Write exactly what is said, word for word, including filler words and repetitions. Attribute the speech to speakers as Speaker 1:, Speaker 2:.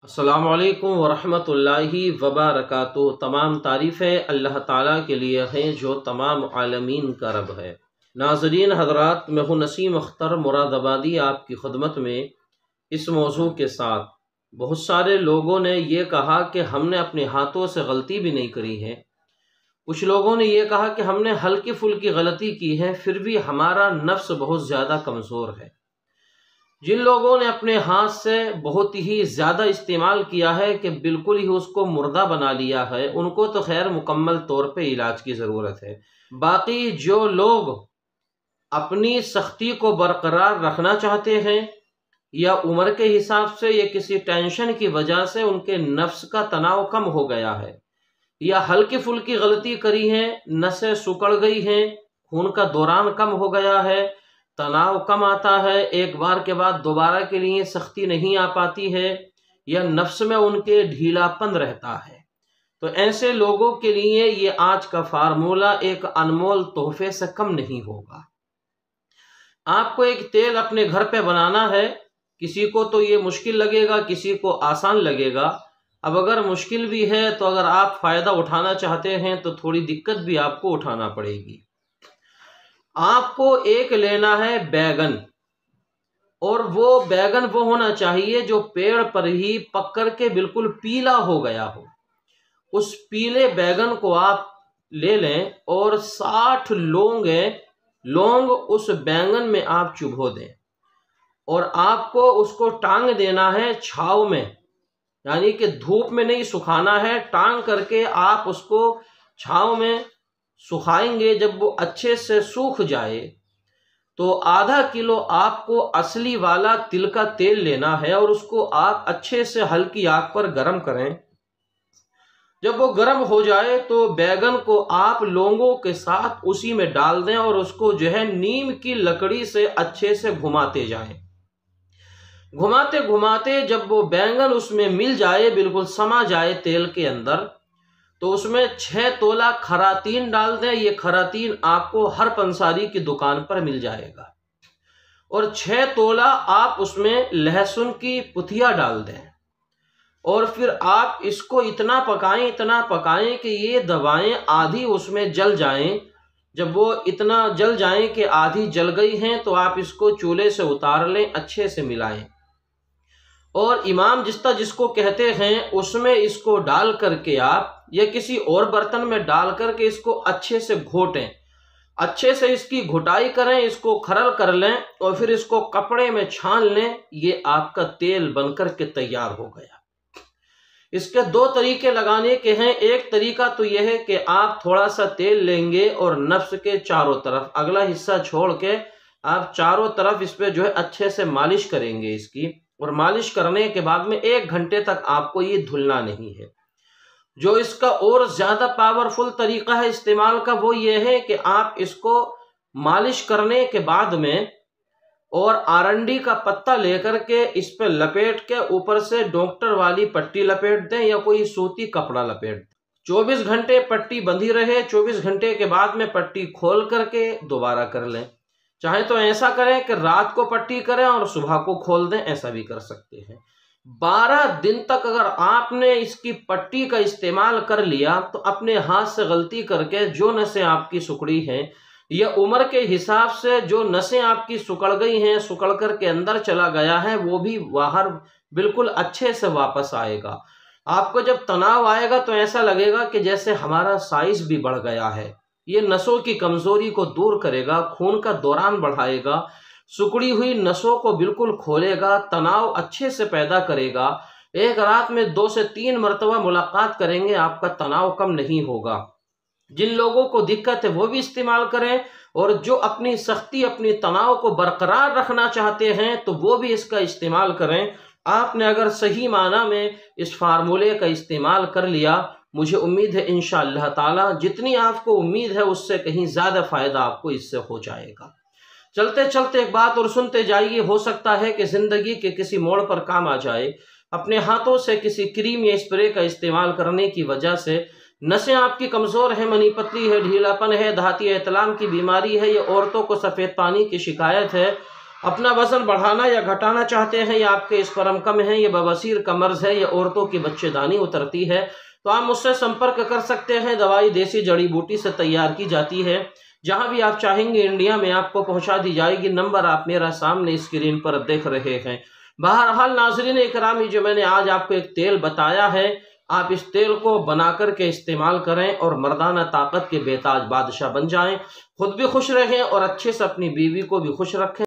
Speaker 1: अस्सलामु अलैकुम वरहमतुल्लाहि वबरकातुहू। तमाम तारीफ़ें अल्लाह ताला के लिए हैं जो तमाम आलमीन का रब है। नाज़रीन हज़रात, मैं हूँ नसीम अख्तर मुरादाबादी आपकी खिदमत में इस मौजू के साथ। बहुत सारे लोगों ने ये कहा कि हमने अपने हाथों से गलती भी नहीं करी है। कुछ लोगों ने ये कहा कि हमने हल्की फुल्की गलती की है, फिर भी हमारा नफ्स बहुत ज़्यादा कमज़ोर है। जिन लोगों ने अपने हाथ से बहुत ही ज़्यादा इस्तेमाल किया है कि बिल्कुल ही उसको मुर्दा बना लिया है, उनको तो खैर मुकम्मल तौर पे इलाज की ज़रूरत है। बाकी जो लोग अपनी सख्ती को बरकरार रखना चाहते हैं या उम्र के हिसाब से या किसी टेंशन की वजह से उनके नफ्स का तनाव कम हो गया है या हल्की फुल्की गलती करी है, नसें सुकड़ गई हैं, खून का दौरान कम हो गया है, तनाव कम आता है, एक बार के बाद दोबारा के लिए सख्ती नहीं आ पाती है या नफ्स में उनके ढीलापन रहता है, तो ऐसे लोगों के लिए ये आज का फार्मूला एक अनमोल तोहफे से कम नहीं होगा। आपको एक तेल अपने घर पे बनाना है। किसी को तो ये मुश्किल लगेगा, किसी को आसान लगेगा। अब अगर मुश्किल भी है तो अगर आप फ़ायदा उठाना चाहते हैं तो थोड़ी दिक्कत भी आपको उठाना पड़ेगी। आपको एक लेना है बैगन, और वो बैगन वो होना चाहिए जो पेड़ पर ही पक कर के बिल्कुल पीला हो गया हो। उस पीले बैगन को आप ले लें और साठ लौंग लौंग उस बैंगन में आप चुभो दें और आपको उसको टांग देना है छाव में, यानी कि धूप में नहीं सुखाना है। टांग करके आप उसको छाव में सुखाएंगे। जब वो अच्छे से सूख जाए तो आधा किलो आपको असली वाला तिल का तेल लेना है और उसको आप अच्छे से हल्की आग पर गर्म करें। जब वो गर्म हो जाए तो बैगन को आप लौंगों के साथ उसी में डाल दें और उसको जो है नीम की लकड़ी से अच्छे से घुमाते जाएं। घुमाते घुमाते जब वो बैंगन उसमें मिल जाए, बिल्कुल समा जाए तेल के अंदर, तो उसमें छह तोला खरातीन डाल दें। ये खरातीन आपको हर पंसारी की दुकान पर मिल जाएगा। और छह तोला आप उसमें लहसुन की पुथिया डाल दें और फिर आप इसको इतना पकाएं इतना पकाएं कि ये दवाएं आधी उसमें जल जाएं। जब वो इतना जल जाएं कि आधी जल गई हैं तो आप इसको चूल्हे से उतार लें, अच्छे से मिलाएं और इमाम जिस्ता जिसको कहते हैं उसमें इसको डाल करके आप या किसी और बर्तन में डाल करके इसको अच्छे से घोटें, अच्छे से इसकी घुटाई करें, इसको खरल कर लें और फिर इसको कपड़े में छान लें। ये आपका तेल बनकर के तैयार हो गया। इसके दो तरीके लगाने के हैं। एक तरीका तो यह है कि आप थोड़ा सा तेल लेंगे और नफ्स के चारों तरफ, अगला हिस्सा छोड़ के आप चारों तरफ इस पे जो है अच्छे से मालिश करेंगे इसकी, और मालिश करने के बाद में एक घंटे तक आपको ये धुलना नहीं है। जो इसका और ज्यादा पावरफुल तरीका है इस्तेमाल का वो ये है कि आप इसको मालिश करने के बाद में और आरंडी का पत्ता लेकर के इस पे लपेट के ऊपर से डॉक्टर वाली पट्टी लपेट दें या कोई सूती कपड़ा लपेट दें। चौबीस घंटे पट्टी बंधी रहे। चौबीस घंटे के बाद में पट्टी खोल करके दोबारा कर लें। चाहे तो ऐसा करें कि रात को पट्टी करें और सुबह को खोल दें, ऐसा भी कर सकते हैं। बारह दिन तक अगर आपने इसकी पट्टी का इस्तेमाल कर लिया तो अपने हाथ से गलती करके जो नसें आपकी सुकड़ी हैं या उम्र के हिसाब से जो नसें आपकी सुकड़ गई हैं, सुकड़ कर के अंदर चला गया है, वो भी बाहर बिल्कुल अच्छे से वापस आएगा। आपको जब तनाव आएगा तो ऐसा लगेगा कि जैसे हमारा साइज भी बढ़ गया है। ये नसों की कमजोरी को दूर करेगा, खून का दौरान बढ़ाएगा, सुकड़ी हुई नसों को बिल्कुल खोलेगा, तनाव अच्छे से पैदा करेगा। एक रात में दो से तीन मरतबा मुलाकात करेंगे, आपका तनाव कम नहीं होगा। जिन लोगों को दिक्कत है वो भी इस्तेमाल करें, और जो अपनी सख्ती अपनी तनाव को बरकरार रखना चाहते हैं तो वो भी इसका इस्तेमाल करें। आपने अगर सही माना में इस फार्मूले का इस्तेमाल कर लिया, मुझे उम्मीद है इंशाअल्लाह ताला जितनी आपको उम्मीद है उससे कहीं ज़्यादा फ़ायदा आपको इससे हो जाएगा। चलते चलते एक बात और सुनते जाइए। हो सकता है कि ज़िंदगी के किसी मोड़ पर काम आ जाए। अपने हाथों से किसी क्रीम या स्प्रे का इस्तेमाल करने की वजह से नसें आपकी कमज़ोर है, मनी पतली है, ढीलापन है, धाती एतलाम की बीमारी है या औरतों को सफ़ेद पानी की शिकायत है, अपना वजन बढ़ाना या घटाना चाहते हैं, या आपके स्पर्म कम है, या बवासीर का मर्ज है, या औरतों की बच्चेदानी उतरती है, तो आप मुझसे संपर्क कर सकते हैं। दवाई देसी जड़ी बूटी से तैयार की जाती है। जहां भी आप चाहेंगे इंडिया में आपको पहुंचा दी जाएगी। नंबर आप मेरा सामने स्क्रीन पर देख रहे हैं। बहरहाल नाजरीन इकराम, जो मैंने आज आपको एक तेल बताया है, आप इस तेल को बना करके इस्तेमाल करें और मर्दाना ताकत के बेताज बादशाह बन जाएं। खुद भी खुश रहें और अच्छे से अपनी बीवी को भी खुश रखें।